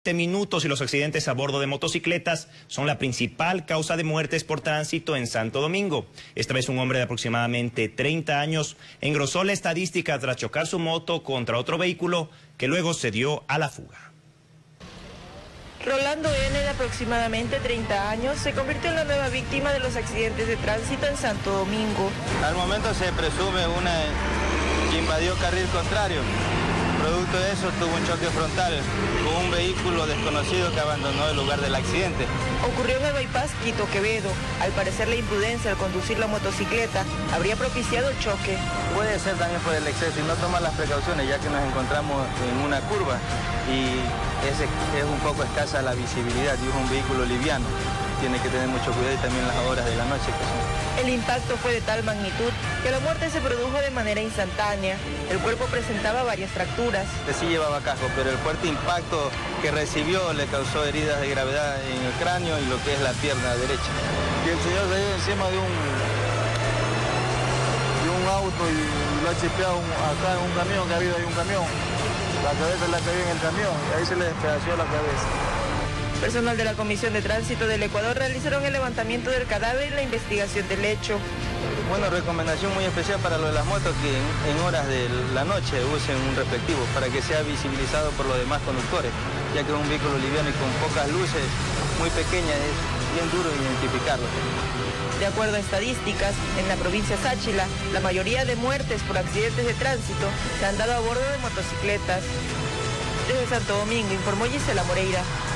este minutos y los accidentes a bordo de motocicletas son la principal causa de muertes por tránsito en Santo Domingo. Esta vez un hombre de aproximadamente 30 años engrosó la estadística tras chocar su moto contra otro vehículo que luego se dio a la fuga. Rolando N., de aproximadamente 30 años, se convirtió en la nueva víctima de los accidentes de tránsito en Santo Domingo. Al momento se presume una que invadió carril contrario. Producto de eso tuvo un choque frontal con un vehículo desconocido que abandonó el lugar del accidente. Ocurrió en el bypass Quito Quevedo. Al parecer la imprudencia al conducir la motocicleta habría propiciado el choque. Puede ser también por el exceso y no tomar las precauciones, ya que nos encontramos en una curva y es un poco escasa la visibilidad y es un vehículo liviano. Tiene que tener mucho cuidado y también las horas de la noche que son. El impacto fue de tal magnitud que la muerte se produjo de manera instantánea. El cuerpo presentaba varias fracturas. Sí llevaba casco, pero el fuerte impacto que recibió le causó heridas de gravedad en el cráneo y lo que es la pierna derecha. Que el señor se iba encima de un auto y lo ha chipeado acá en un camión, que ha habido ahí un camión. La cabeza le cayó en el camión y ahí se le despedació la cabeza. Personal de la Comisión de Tránsito del Ecuador realizaron el levantamiento del cadáver y la investigación del hecho. Bueno, recomendación muy especial para lo de las motos, que en horas de la noche usen un reflectivo para que sea visibilizado por los demás conductores, ya que es un vehículo liviano y con pocas luces, muy pequeña, es bien duro identificarlo. De acuerdo a estadísticas, en la provincia Sáchila, la mayoría de muertes por accidentes de tránsito se han dado a bordo de motocicletas. Desde Santo Domingo informó Gisela Moreira.